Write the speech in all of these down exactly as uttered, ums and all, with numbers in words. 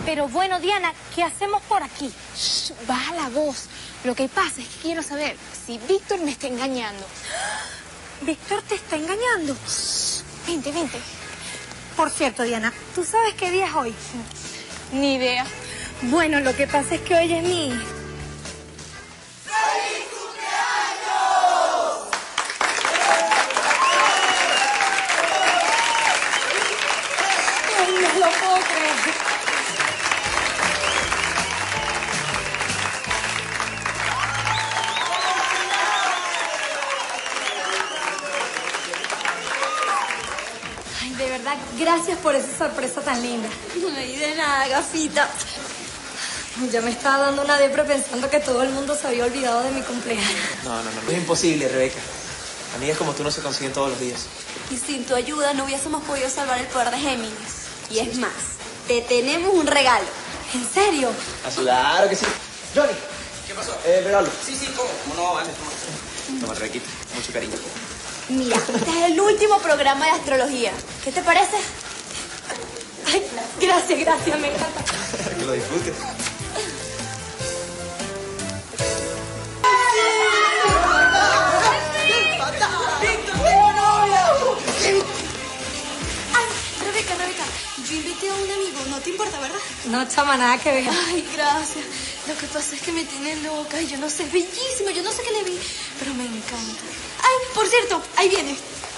Pero bueno, Diana, ¿qué hacemos por aquí? Shh, baja la voz. Lo que pasa es que quiero saber si Víctor me está engañando. ¿Víctor te está engañando? Shh, vente, vente. Por cierto, Diana, ¿tú sabes qué día es hoy? Ni idea. Bueno, lo que pasa es que hoy es mi... ¡Feliz cumpleaños! Ay, no lo puedo creer. Ay, de verdad, gracias por esa sorpresa tan linda. Ay, de nada, gafita. Ya me estaba dando una depre pensando que todo el mundo se había olvidado de mi cumpleaños. No, no, no, no es imposible, Rebeca. Amigas como tú no se consiguen todos los días. Y sin tu ayuda no hubiésemos podido salvar el poder de Géminis. Y es más, te tenemos un regalo. ¿En serio? Ah, claro que sí. Johnny. ¿Qué pasó? Eh, regalo. Sí, sí, ¿cómo? ¿Cómo no? Vale, toma. Toma, Rebequita. Mucho cariño. Mira, este es el último programa de astrología. ¿Qué te parece? Ay, gracias, gracias, me encanta. Que lo disfrutes. Ay, Rebeca, Rebeca, yo invité a un amigo, no te importa, ¿verdad? No, chama, nada que ver. Ay, gracias. Lo que pasa es que me tiene loca y yo no sé, es bellísimo, yo no sé qué le vi, pero me encanta. Ay, por cierto, ahí viene.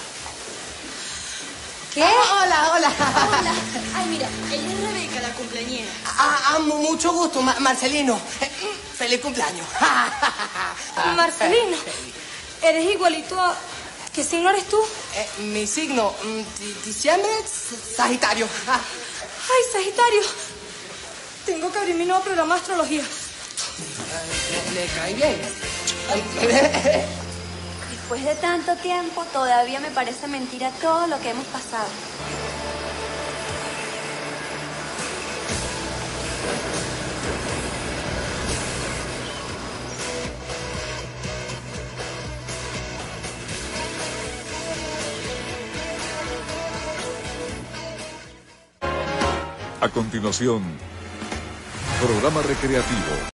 ¿Qué? Ah, hola, hola. Hola. Ay, mira, ella es Rebeca, la cumpleañera. Ah, ah, mu- mucho gusto, Ma- Marcelino. Eh, Feliz cumpleaños. Marcelino, eres igualito a... ¿Qué signo eres tú? Eh, mi signo, mm, di- diciembre, s- Sagitario. Ay, Sagitario. Tengo que abrir mi nuevo programa de astrología. Le, le cae bien. Después de tanto tiempo, todavía me parece mentira todo lo que hemos pasado. A continuación, programa recreativo.